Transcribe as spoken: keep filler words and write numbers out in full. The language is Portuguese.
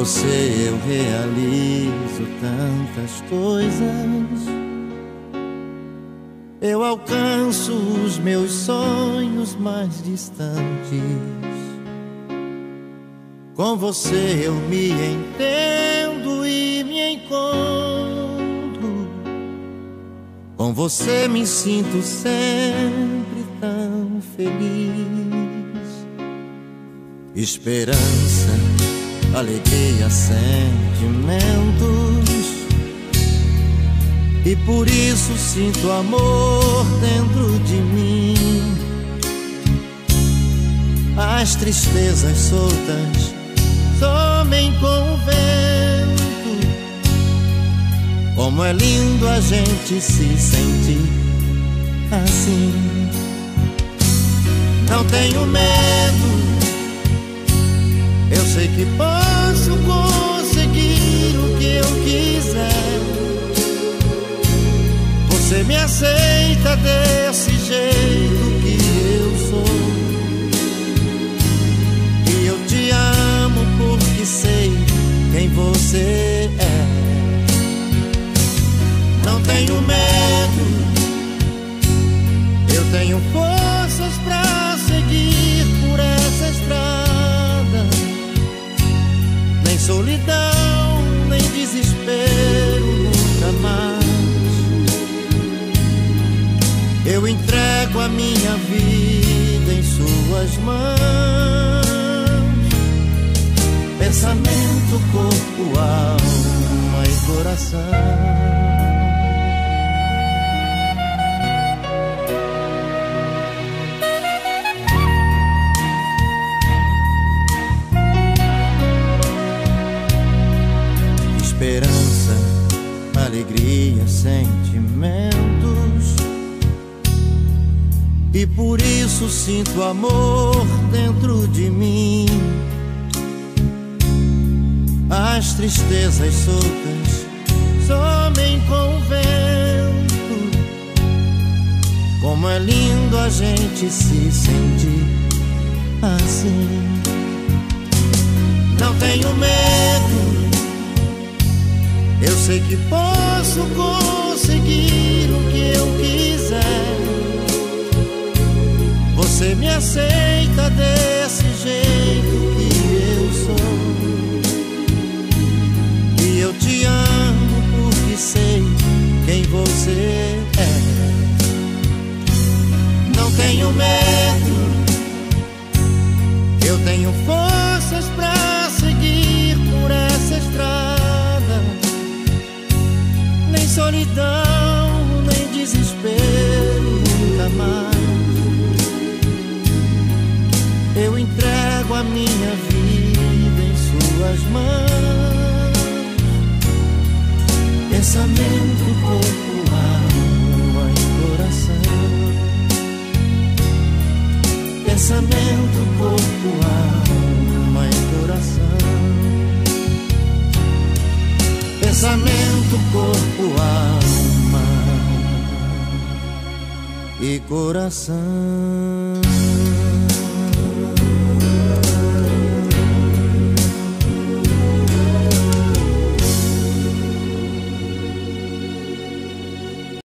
você eu realizo tantas coisas. Eu alcanço os meus sonhos mais distantes. Com você eu me entendo e me encontro. Com você me sinto sempre tão feliz. Esperança, alegria, sentimentos. E por isso sinto amor dentro de mim. As tristezas soltas somem com o vento. Como é lindo a gente se sentir assim. Não tenho medo, eu sei que posso conseguir o que eu quiser. Você me aceita desse jeito que eu sou. E eu te amo porque sei quem você é. Não tenho medo, eu tenho forças pra seguir por essa estrada. Nem solidão, nem desespero, nunca mais. Eu entrego a minha vida em suas mãos. Pensamento, corpo, alma e coração. Esperança, alegria, sentimentos. E por isso sinto amor dentro de mim. As tristezas soltas somem com o vento. Como é lindo a gente se sentir assim. Não tenho medo, eu sei que posso conseguir o que eu quiser. Você me aceita desse jeito que eu sou. E eu te amo porque sei quem você é. Não tenho medo, eu tenho forças pra seguir por essa estrada. Nem solidão, nem desespero, nunca mais. Eu entrego a minha vida em suas mãos. Pensamento, corpo, alma e coração. Pensamento, corpo, alma e coração. Pensamento, corpo, alma e coração.